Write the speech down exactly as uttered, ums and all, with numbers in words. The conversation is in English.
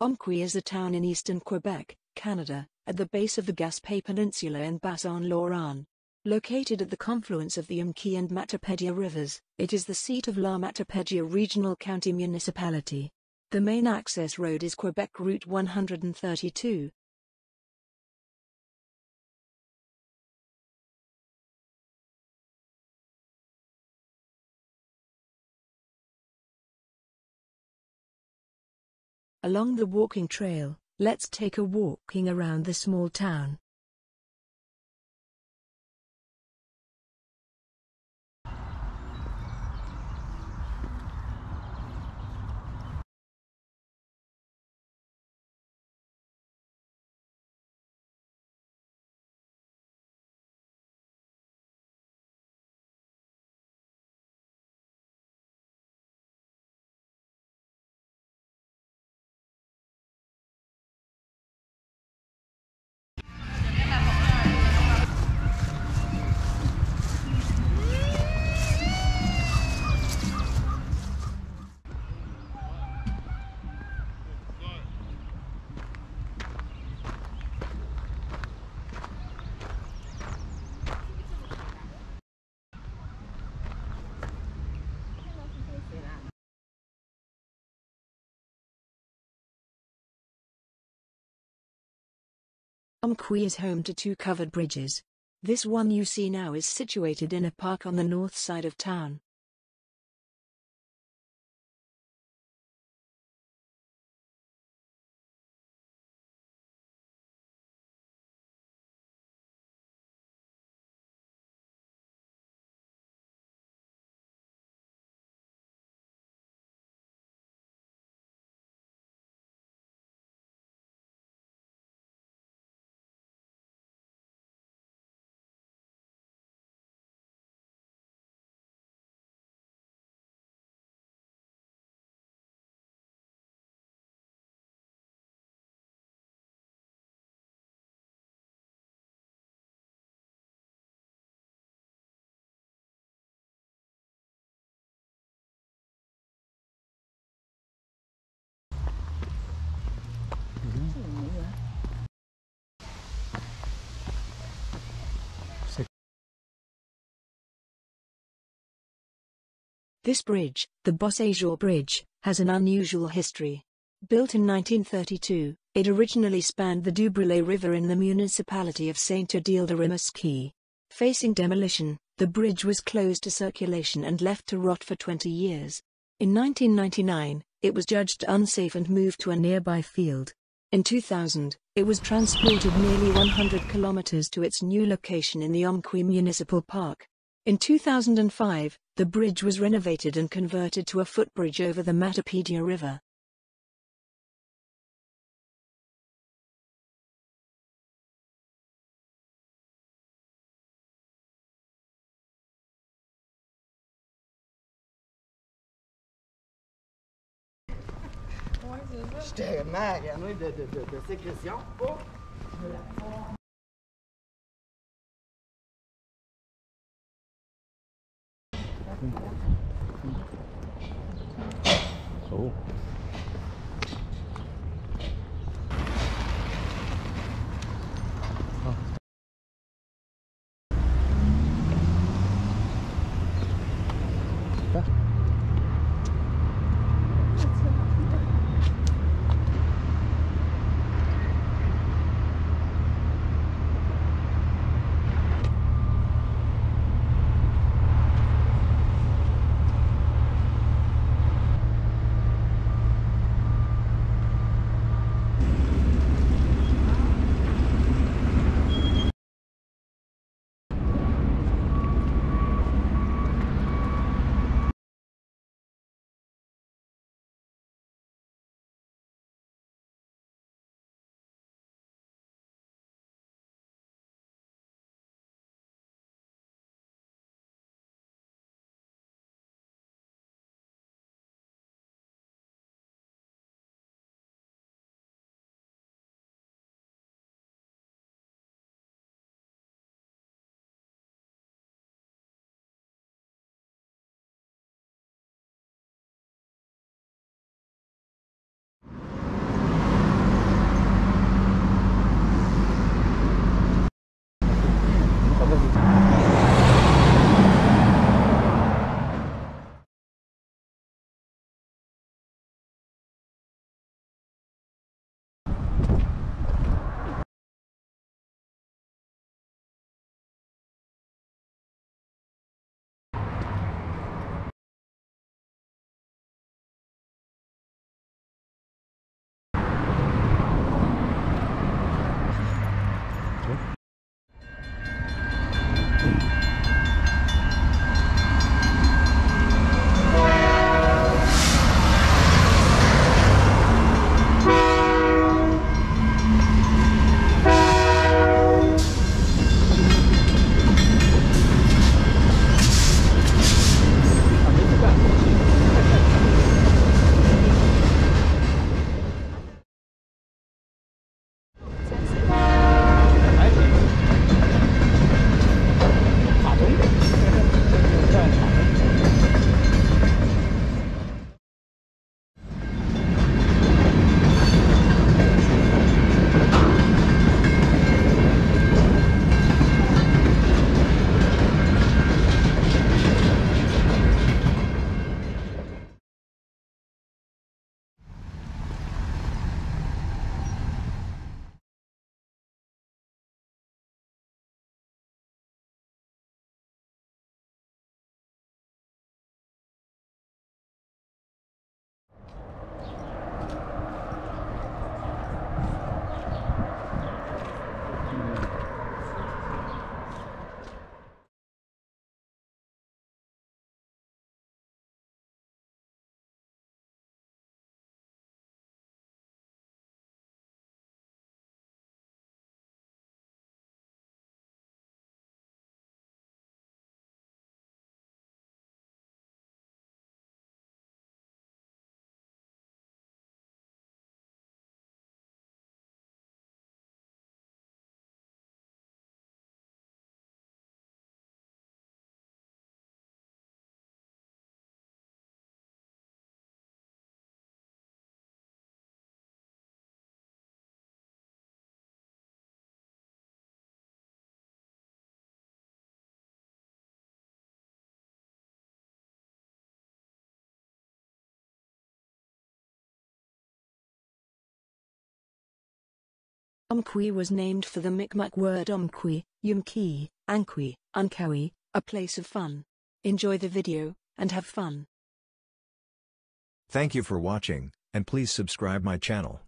Amqui is a town in eastern Quebec, Canada, at the base of the Gaspé Peninsula in Bas-Saint-Laurent. Located at the confluence of the Amqui and Matapédia rivers, it is the seat of La Matapédia Regional County Municipality. The main access road is Quebec Route one hundred thirty-two. Along the walking trail, let's take a walking around the small town. Amqui is home to two covered bridges. This one you see now is situated in a park on the north side of town. This bridge, the Bas-Saint-Laurent Bridge, has an unusual history. Built in nineteen thirty-two, it originally spanned the Dubreuil River in the municipality of Saint-Odile-de-Rimouski. Facing demolition, the bridge was closed to circulation and left to rot for twenty years. In nineteen ninety-nine, it was judged unsafe and moved to a nearby field. In two thousand, it was transported nearly one hundred kilometers to its new location in the Amqui Municipal Park. In two thousand five, the bridge was renovated and converted to a footbridge over the Matapédia River. J'étais magané de, de, de, de sécrétion. Oh. Oh. Amqui was named for the Mi'kmaq word Amqui, Yumki, Anqui, Unkawi, a place of fun. Enjoy the video, and have fun. Thank you for watching, and please subscribe my channel.